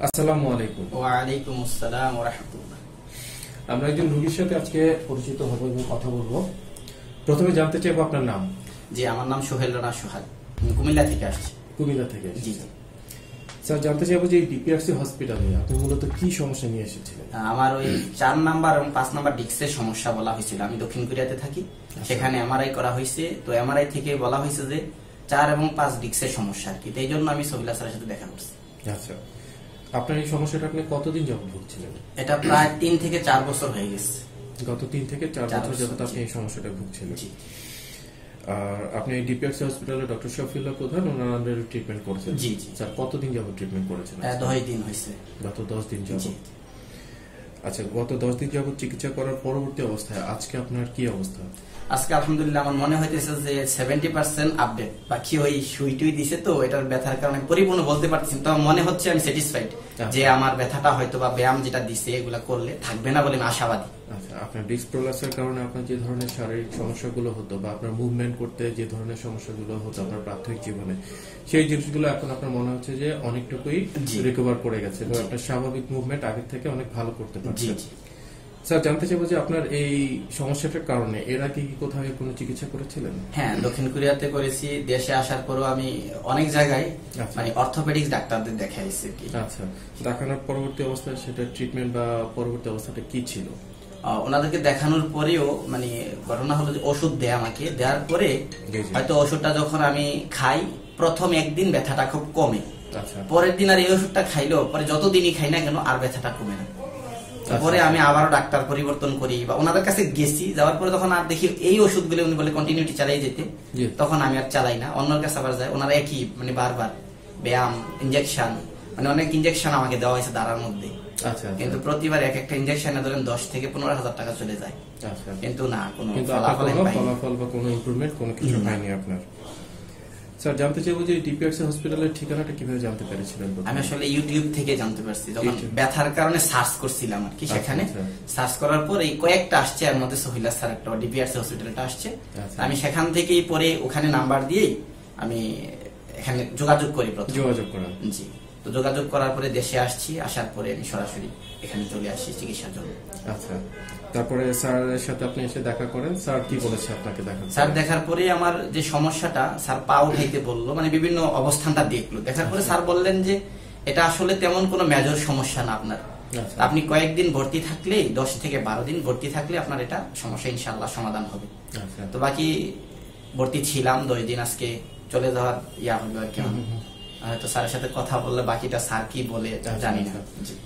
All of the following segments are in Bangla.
আসসালামু আলাইকুম। ওয়ালাইকুম আসসালাম ওয়া রাহমাতুল্লাহ। আমরা একজন রোগীর সাথে আজকে পরিচিত হব এবং কথা বলবো। প্রথমে জানতে চাইবো আপনার নাম। জি, আমার নাম সোহেল রানা সোহাগ, কুমিল্লা থেকে আসছি। কুমিল্লা থেকে জি এসেছেন। স্যার, জানতে চাইবো যে ডিপিআরসি হসপিটালে আপনি মূলত কি সমস্যা নিয়ে এসেছিলেন? আমার ওই 4 নাম্বার এবং 5 নাম্বার ডিস্কের সমস্যা বলা হয়েছিল। আমি দক্ষিণ কোরিয়াতে থাকি, সেখানে এমআরআই করা হয়েছে। তো এমআরআই থেকে বলা হয়েছে যে 4 এবং 5 ডিস্কের সমস্যা আর কি। এই জন্য আমি সোহেলা স্যারের সাথে দেখা করছি। আচ্ছা, আপনার এই সমস্যাটা আপনি কতদিন যাবত ভুগছিলেন? এটা প্রায় 3 থেকে 4 বছর হয়ে গেছে। গত 3 থেকে 4 বছর যাবত আপনি এই সমস্যাটা ভুগছিলেন। জি। আর আপনি ডিপিআরসি হসপিটালে ডক্টর শফিউল্লাহ প্রধান ওনার আন্ডারে ট্রিটমেন্ট করেছেন? জি জি। স্যার, কতদিন যাবত ট্রিটমেন্ট করেছেন? 10 দিন হয়েছে। গত 10 দিন যাবত। জি। আচ্ছা, গত 10 দিন যাবত চিকিৎসা করার পরবর্তী অবস্থায় আজকে আপনার কি অবস্থা? আজকে আলহামদুলিল্লাহ আমার মনে হইতেছে যে 70% আপডেট, বাকি ওই সুইটুই দিছে, তো এটার ব্যথার কারণে পরিপূর্ণ বলতে পারছি না। তো মনে হচ্ছে আমি স্যাটিসফাইড যে আমার ব্যথাটা হয়তো বা ব্যায়াম যেটা দিছে এগুলা করলে থাকবে না বলে আমি আশাবাদী। আচ্ছা, আপনার ডিস্ক প্রোলাপসের কারণে আপনার যে ধরনের শারীরিক সমস্যাগুলো হতো বা আপনার মুভমেন্ট করতে যে ধরনের সমস্যাগুলো হতো আপনার প্রাথমিক জীবনে, সেই জিনিসগুলো এখন আপনার মনে হচ্ছে যে অনেকটুকুই রিকভার করে গেছে এবং আপনার স্বাভাবিক মুভমেন্ট আগের থেকে অনেক ভালো করতে পারছেন। স্যার, জানতে চাইবো যে আপনার এই সমস্যাটার কারণে এর আগে কি কোথাও কোনো চিকিৎসা করেছিলেন? হ্যাঁ, দক্ষিণ কোরিয়াতে করেছি। দেশে আসার পরও আমি অনেক জায়গায় মানে অর্থোপেডিক্স ডাক্তারদের দেখাইছি কি। আচ্ছা, দেখানোর পরবর্তী অবস্থায় সেটা ট্রিটমেন্ট বা পরবর্তী অবস্থাটা কি ছিল? ওনাদেরকে দেখানোর পরেও মানে ঘটনা হলো যে ওষুধ দেয় আমাকে, দেওয়ার পরে হয়তো ওষুধটা যখন আমি খাই প্রথম একদিন ব্যথাটা খুব কমে, পরের দিন আর এই ওষুধটা খাইলেও পরে যতদিনই খাই না কেন আর ব্যথাটা কমে না। পরে আমি আবারও ডাক্তার পরিবর্তন করি বা ওনাদের কাছে গেছি, যাওয়ার পরে তখন আর দেখি এই ওষুধগুলো উনি বলে কন্টিনিউটি চালাই যেতে, তখন আমি আর চালাই না, অন্যের কাছে আবার যাই। ওনারা একই মানে বারবার ব্যায়াম, ইনজেকশন, মানে অনেক ইনজেকশন আমাকে দেওয়া হয়েছে দাঁড়ার মধ্যে, কিন্তু প্রতিবার এক একটা ইনজেকশনে ধরেন 10 থেকে 15,000 টাকা চলে যায়, কিন্তু না কোনো ফলাফল বা কোনো ইমপ্রুভমেন্ট কোনো কিছু হয়নি আপনার। স্যার, জানতে চাইবো যে ডিপিআরসি হসপিটালের ঠিকানাটা কিভাবে জানতে পেরেছিলেন? আমি আসলে ইউটিউব থেকে জানতে পারছি, যখন ব্যথার কারণে সার্চ করছিলাম আর কি, সেখানে সার্চ করার পর এই কয়েকটা আসছে, এর মধ্যে সোহেলা স্যার একটা ডিপিআরসি হসপিটালটা আসছে। আমি সেখান থেকেই পরে ওখানে নাম্বার দিয়েই আমি এখানে যোগাযোগ করি, যোগাযোগ করেন? জি। তো যোগাযোগ করার পরে দেশে আসছি, আসার পরে আমি সরাসরি এখানে চলে আসছি চিকিৎসার জন্য। আচ্ছা, তারপরে স্যারের সাথে আপনি এসে দেখা করেন, স্যার কি বলেছে আপনাকে দেখা? স্যার দেখার পরে আমার যে সমস্যাটা, স্যার পা উঠাইতে বললো, মানে বিভিন্ন অবস্থানটা দেখলো, দেখার পরে স্যার বললেন যে এটা আসলে তেমন কোনো মেজর সমস্যা না আপনার, আপনি কয়েকদিন ভর্তি থাকলে, 10 থেকে 12 দিন ভর্তি থাকলে আপনার এটা সমস্যা ইনশাআল্লাহ সমাধান হবে। তো বাকি ভর্তি ছিলাম 2 দিন, আজকে চলে যাওয়ার ইয়া হবে আর কি। হয়তো স্যারের সাথে কথা বললে বাকিটা স্যার কি বলে জানি না।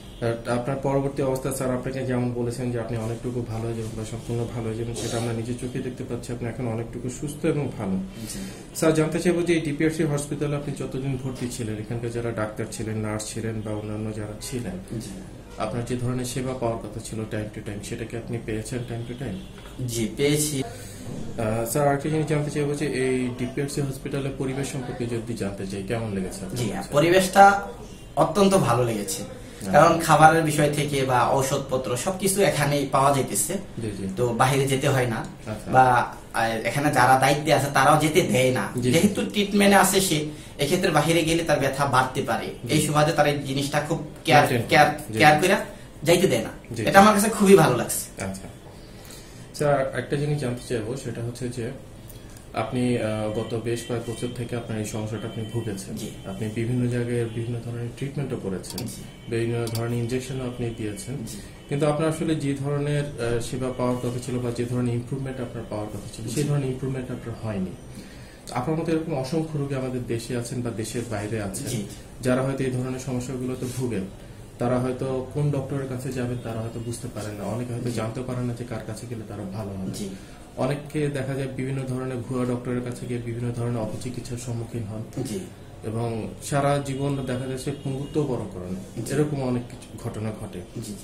আপনার পরবর্তী অবস্থা স্যার আপনাকে যেমন বলেছেন যে আপনি অনেকটুকু ভালো হয়ে যাবেন বা সম্পূর্ণ ভালো হয়ে যাবেন, সেটা আমরা নিজের চোখে দেখতে পাচ্ছি। আপনি এখন অনেকটুকু সুস্থ এবং ভালো। স্যার, জানতে চাইবো যে ডিপিআরসি হসপিটালে আপনি যতদিন ভর্তি ছিলেন, এখানকার যারা ডাক্তার ছিলেন, নার্স ছিলেন বা অন্যান্য যারা ছিলেন, আপনার যে ধরনের সেবা পাওয়ার কথা ছিল টাইম টু টাইম, সেটাকে আপনি পেয়েছেন টাইম টু টাইম? জি, পেয়েছি। স্যার, আরেকটা জিনিস জানতে চাইবো যে এই ডিপিআরসি হসপিটালের পরিবেশ সম্পর্কে যদি জানতে চাই, কেমন লেগেছে? জি, পরিবেশটা অত্যন্ত ভালো লেগেছে, কারণ খাবারের বিষয় থেকে বা ঔষধপত্র সবকিছু এখানেই পাওয়া যাইতেছে, তো বাইরে যেতে হয় না, বা এখানে যারা দায়িত্বে আছে তারাও যেতে দেয় না, যেহেতু ট্রিটমেন্টে আছে সে, এক্ষেত্রে বাইরে গেলে তার ব্যথা বাড়তে পারে, এই সুবাদে তার এই জিনিসটা খুব কেয়ার করে যাইতে দেয় না। এটা আমার কাছে খুবই ভালো লাগছে। আচ্ছা স্যার, একটা জিনিস জানতে চাইবো, সেটা হচ্ছে যে আপনি গত বেশ কয়েক বছর থেকে আপনার এই সমস্যাটা আপনি ভুগেছেন, আপনি বিভিন্ন জায়গায় বিভিন্ন ধরনের ট্রিটমেন্টও করেছেন, বিভিন্ন ধরনের ইনজেকশনও আপনি দিয়েছেন, কিন্তু আপনার আসলে যে ধরনের সেবা পাওয়ার কথা ছিল বা যে ধরনের ইমপ্রুভমেন্ট আপনার পাওয়ার কথা ছিল, সেই ধরনের ইমপ্রুভমেন্ট আপনার হয়নি। আপনার মতো এরকম অসংখ্য রোগী আমাদের দেশে আছেন বা দেশের বাইরে আছেন, যারা হয়তো এই ধরনের সমস্যাগুলোতে ভুগেন। তারা হয়তো কোন ডক্টরের কাছে যাবেন তারা হয়তো বুঝতে পারেন না, অনেকে হয়তো জানতে পারেন না যে কার কাছে গেলে তারা ভালো হবে। অনেককে দেখা যায় বিভিন্ন ধরনের ভুয়া ডক্টরের কাছে গিয়ে বিভিন্ন ধরনের অপচিকিৎসার সম্মুখীন হন এবং সারা জীবন দেখা যাচ্ছে পঙ্গুত্ব বরণ করেন, এরকম অনেক কিছু ঘটনা ঘটে।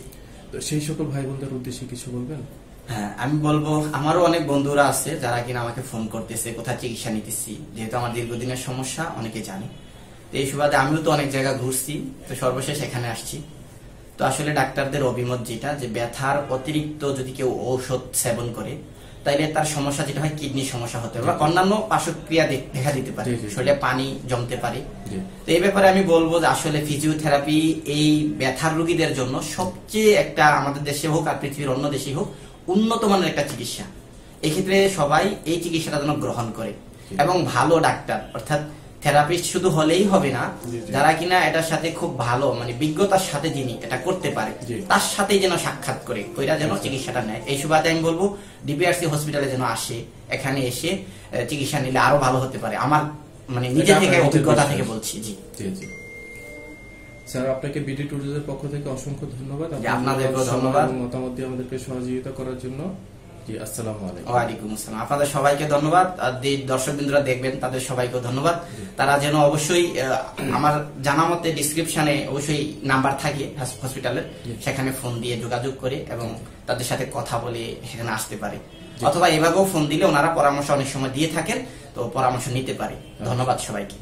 তো সেই সকল ভাই বোনদের উদ্দেশ্যে কিছু বলবেন? হ্যাঁ, আমি বলবো আমারও অনেক বন্ধুরা আছে যারা কিনা আমাকে ফোন করতেছে, কোথায় চিকিৎসা নিতেছি, যেহেতু আমার দীর্ঘদিনের সমস্যা অনেকে জানে, তো এই সুবাদে আমিও তো অনেক জায়গা ঘুরছি, তো সর্বশেষ এখানে আসছি। তো আসলে ডাক্তারদের অভিমত যেটা, যে ব্যথার অতিরিক্ত যদি কেউ ঔষধ সেবন করে তাইলে তার সমস্যা যেটা হয় কিডনির সমস্যা হতে পারে বা অন্যান্য পার্শ্বক্রিয়া দেখা দিতে পারে, শরীরে পানি জমতে পারে। তো এই ব্যাপারে আমি বলবো যে আসলে ফিজিওথেরাপি এই ব্যথার রোগীদের জন্য সবচেয়ে একটা, আমাদের দেশে হোক আর পৃথিবীর অন্য দেশে হোক, উন্নত মানের একটা চিকিৎসা। এক্ষেত্রে সবাই এই চিকিৎসাটা যেন গ্রহণ করে এবং ভালো ডাক্তার অর্থাৎ থেরাপিস্ট শুধু হলেই হবে না, যারা কিনা এটার সাথে খুব ভালো মানে বিজ্ঞতার সাথে যিনি এটা করতে পারে তার সাথেই যেন সাক্ষাৎ করে ওইটা যেন চিকিৎসাটা নেয়। এই সুবাদে আমি বলবো ডিপিআরসি হসপিটালে যেন আসে, এখানে এসে চিকিৎসা নিলে আরো ভালো হতে পারে। আমার মানে নিজে থেকে অভিজ্ঞতা থেকে বলছি। জি জি স্যার, আপনাকে বিডি ট্যুরিজমের পক্ষ থেকে অসংখ্য ধন্যবাদ। আপনাদেরকেও ধন্যবাদ মতামত দিয়ে আমাদেরকে সহযোগিতা করার জন্য। জি, আসসালামু আলাইকুম। ওয়ালাইকুম আসসালাম। আপনাদের সবাইকে ধন্যবাদ। আর যে দর্শকবৃন্দরা দেখবেন তাদের সবাইকেও ধন্যবাদ। তারা যেন অবশ্যই আমার জানা মতে ডিসক্রিপশনে অবশ্যই নাম্বার থাকে হসপিটালের, সেখানে ফোন দিয়ে যোগাযোগ করে এবং তাদের সাথে কথা বলে সেখানে আসতে পারে, অথবা এভাবেও ফোন দিলে ওনারা পরামর্শ অনেক সময় দিয়ে থাকেন, তো পরামর্শ নিতে পারে। ধন্যবাদ সবাইকে।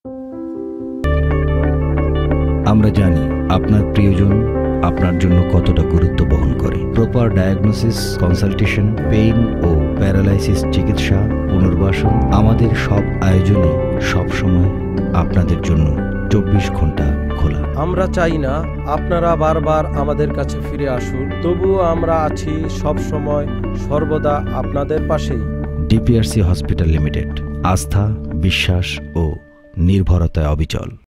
আমরা জানি আপনার প্রিয়জন আপনার জন্য কতটা গুরুত্ব বহন করে। প্রপার ডায়াগনোসিস, কনসালটেশন, পেইন ও প্যারালাইসিস চিকিৎসা, পুনর্বাসন, আমাদের সব আয়োজনে সবসময় আপনাদের জন্য 24 ঘন্টা খোলা। আমরা চাই না আপনারা বারবার আমাদের কাছে ফিরে আসুন, তবুও আমরা আছি সব সময় সর্বদা আপনাদের পাশেই। ডিপিআরসি হসপিটাল লিমিটেড, আস্থা, বিশ্বাস ও নির্ভরতায় অবিচল।